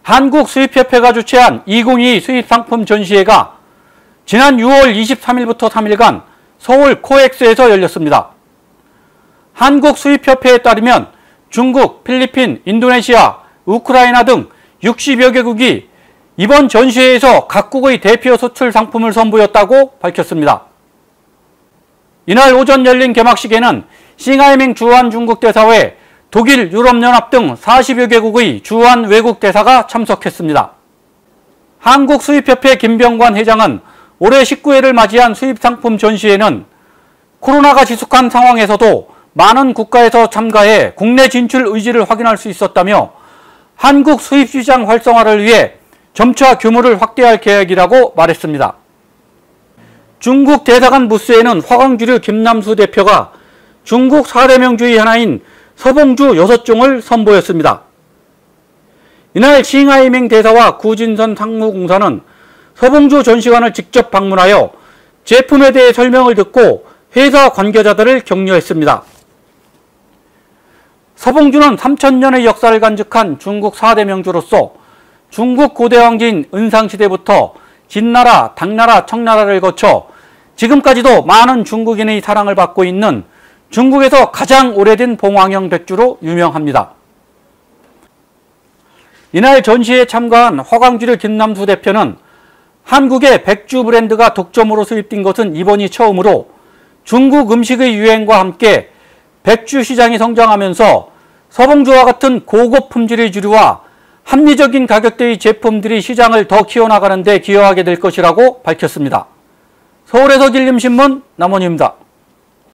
한국수입협회가 주최한 2022 수입상품 전시회가 지난 6월 23일부터 3일간 서울 코엑스에서 열렸습니다. 한국수입협회에 따르면 중국, 필리핀, 인도네시아, 우크라이나 등 60여 개국이 이번 전시회에서 각국의 대표 수출 상품을 선보였다고 밝혔습니다. 이날 오전 열린 개막식에는 싱하이밍 주한 중국 대사 외 독일, 유럽연합 등 40여 개국의 주한 외국 대사가 참석했습니다. 한국수입협회 김병관 회장은 올해 19회를 맞이한 수입상품 전시회는 코로나가 지속한 상황에서도 많은 국가에서 참가해 국내 진출 의지를 확인할 수 있었다며 한국 수입시장 활성화를 위해 점차 규모를 확대할 계획이라고 말했습니다. 중국 대사관 부스에는 화광주류 김남수 대표가 중국 4대명 주의 하나인 서봉주 6종을 선보였습니다. 이날 싱하이밍 대사와 구진선 상무공사는 서봉주 전시관을 직접 방문하여 제품에 대해 설명을 듣고 회사 관계자들을 격려했습니다. 서봉주는 3000년의 역사를 간직한 중국 4대 명주로서 중국 고대 왕조인 은상시대부터 진나라, 당나라, 청나라를 거쳐 지금까지도 많은 중국인의 사랑을 받고 있는 중국에서 가장 오래된 봉황형 백주로 유명합니다. 이날 전시회에 참가한 화광주류 김남수 대표는 한국의 백주 브랜드가 독점으로 수입된 것은 이번이 처음으로 중국 음식의 유행과 함께 백주 시장이 성장하면서 서봉주와 같은 고급 품질의 주류와 합리적인 가격대의 제품들이 시장을 더 키워나가는 데 기여하게 될 것이라고 밝혔습니다. 서울에서 길림신문 남원입니다.